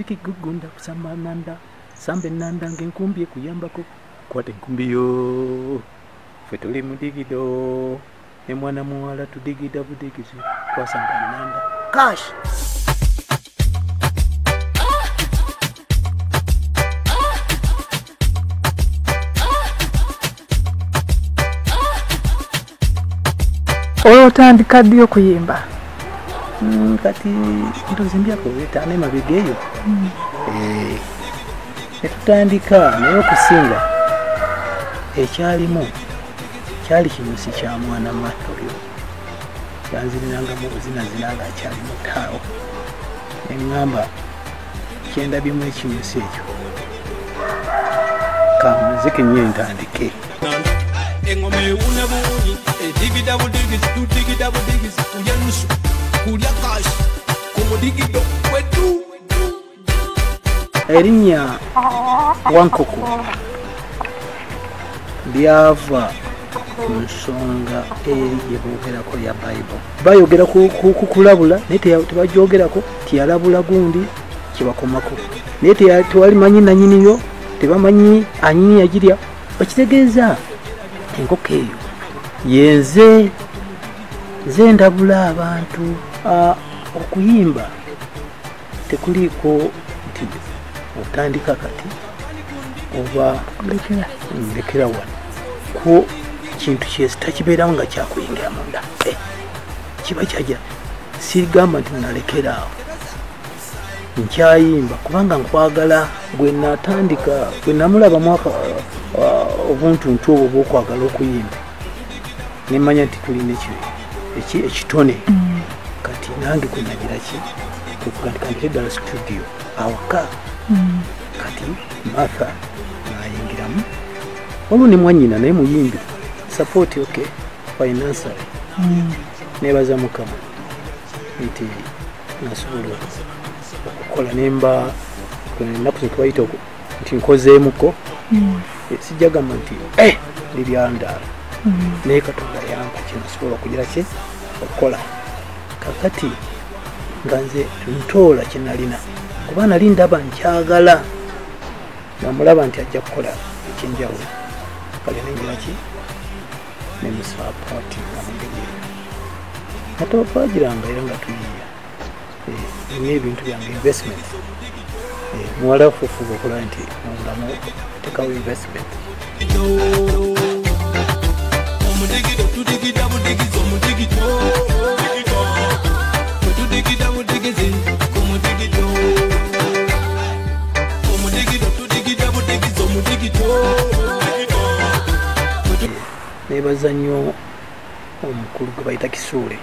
Gugunda kusamba nanda sambe nanda ng'enkumbi ekuyambako kwata enkumbi yo ffe tuli mu digido ne mwana muwala tudigida budigisi twasamba nanda kash otandika ddi okuyimba kati ntozimbyako wetaane mabegeeyo netutandika naye okusinga ekyalimu kyali kinyusi kya mwana Martha oyo kyanziriranga mu buzinazina nga akyali mutaawo neŋŋamba kyendabyemu ekinyusi ekyo kamuziki nnyo entandike engoma ewuna buwunyi edigida budigisi tudigida budigisi kulya nusu kulya kashi kumudigido wetu erinnya Wankoko lyava ku nsonga eri gye boogerako ya Bible bayogera ku kulabula naye tebajyogerako tiyalabula gundi kibakomako naye tewali manyi nanyiniyo tebamanyi anyini yagirya bakitegeeza enkoko eyo yenze ndabula abantu okuyimba tekuliiko nti otandika kati oba lekera wano ko kintu kyesi takibeerawo nga kyakuyingira munda kiba kyajja sigamba nti nalekeraawo nkyayimba kubanga nkwagala gwe natandika gwe namulaba mwaka obuntuntu obwo bwokwagala okuyimba nemanya nti tulina ekitone kati nange kwenagira ki kukandikandika eddala studio awaka kati Martha nayingiramu olwo ne mwanyina naye muyimbi support okay financially nebaza mukama nti nasobola okukola nemba ennaku zetwayita nti nkozeemuko sijjagamba nti liryandaala naye Katonda yampa kyenasobola okugira ki okukola kakati nga nze ntoola kyenalina kuba nali ndaba nkyagala namulaba nti ajja kukola ekyenjawulo kale nengira ki nemusapooti namugejeera natopagiranga era nga tuyiya nina ebintu byange investment muwala fufuba okola nti mulamu tekawo investment omudigido tudigida budigizi omudigido tudigida budigizi kumudigido omudigido tudigida budigizi omudigido nebaza nnyo omukulu gwe bayita Kisuule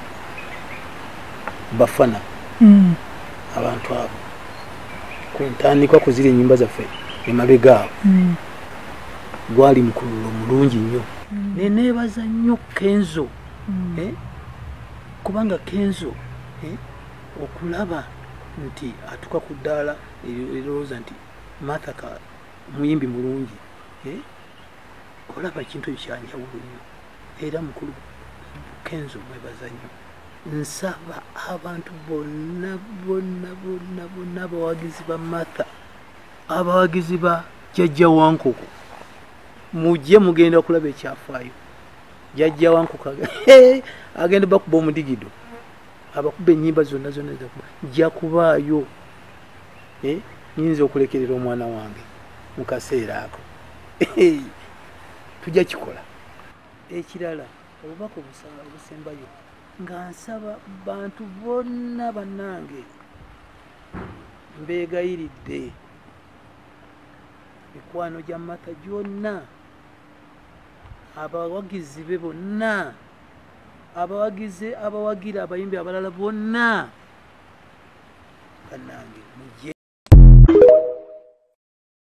bafana abantu abo kwentandikwa kuzira ennyimba zaffe emabega abo gwali mukululo mulungi nnyo nenebaza nnyo Kenzo kubanga Kenzo okulaba nti atuka ku ddaala erowooza nti Martha muyimbi mulungi olaba ekintu ekyanjawulo nnyo era mukulu Kenzo mwebaza nnyo nsaba abantu bonna abawagizi ba Martha abawagizi ba Jajja Wankoko mujje mugenda kulaba ekyafaayo Jajja Wankoko agenda bakuba omudigido abakuba ennyimba zonna nja kubaayo nyinza okulekerera omwana wange mu kaseera ako tujja kikola ekirala obubaka obusembayo nga nsaba bantu bonna bannange mbeegayiridde mikwano gya Martha gyonna abawagizi be bonna abawagira abayimbi abalala bonna bannange mujje